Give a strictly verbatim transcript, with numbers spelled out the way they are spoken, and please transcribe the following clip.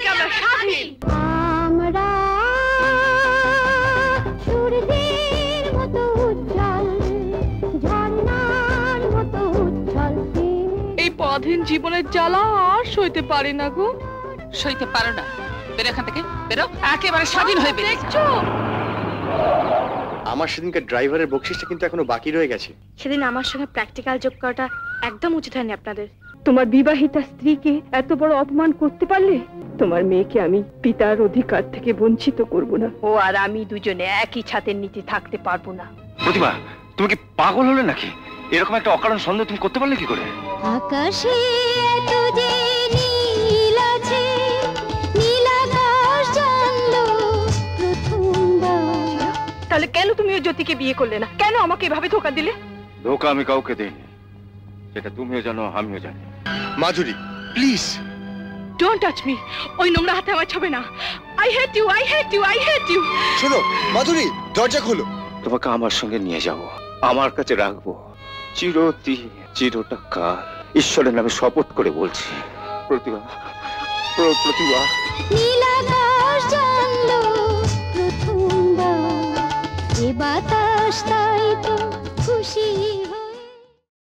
থেকে আমরা স্বাধীন। আমরা সূর্যের মতো উজ্জ্বল, ঝর্ণার মতো উজ্জ্বল। এই পরাধীন জীবনের জ্বালা আর সইতে পারি না গো। সইতে পারো না? বেরো এখান থেকে, বেরো, একেবারে স্বাধীন হয়ে বেরো। দেখছো, আমার সেদিনকার ড্রাইভারের বকশিসটা কিন্তু এখনো বাকি রয়ে গেছে। সেদিন আমার সঙ্গে প্র্যাকটিক্যাল যোগ করাটা একদম উচিত হয়নি আপনাদের। তোমার বিবাহিতা স্ত্রীকে এত বড় অপমান করতে পারলে তোমার মেয়েকে আমি পিতার অধিকার থেকে বঞ্চিত করব না। ও আর আমি দুজনে একই ছাদের নিচে থাকতে পারবো না। প্রতিভা, তুমি কি পাগল হলে নাকি? এরকম একটা অকারণ সন্দেহ তুমি করতে পারলে কি করে? আকাশে এত যে নীল আছে, নীল আকাশ জানলো প্রথমবার। তাহলে কেন তুমি ওই জ্যোতিকে বিয়ে করলে না? কেন আমাকে এভাবে ধোকা দিলে? ধোকা আমি কাউকে দেইনি, সেটা তুমিও জানো আমিও জানি। Madhuri please don't touch me. ওই নোংরা হাতে আমার ছবে না। I hate you, I hate you, I hate you. শোনো মাধুরী, দরজা খোলো। তোমাকে আমার সঙ্গে নিয়ে যাব, আমার কাছে রাখবো চিরতি চিরটা কাল। ঈশ্বরের নামে শপথ করে বলছি। প্রতিভা, প্রতিভা। নীল আকাশ জানলো প্রথমবার, এ বাতাস